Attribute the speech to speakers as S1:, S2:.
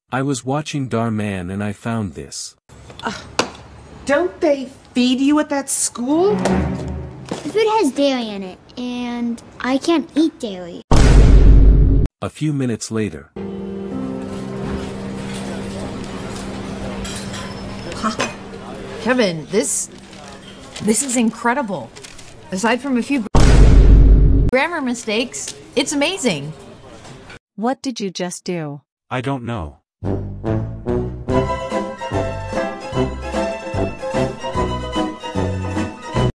S1: I was watching Dhar Mann and I found this.
S2: Don't they feed you at that school?
S3: The food has dairy in it, and I can't eat dairy.
S1: A few minutes later.
S4: Kevin, this is incredible. Aside from a few grammar mistakes, it's amazing.
S5: What did you just do?
S1: I don't know.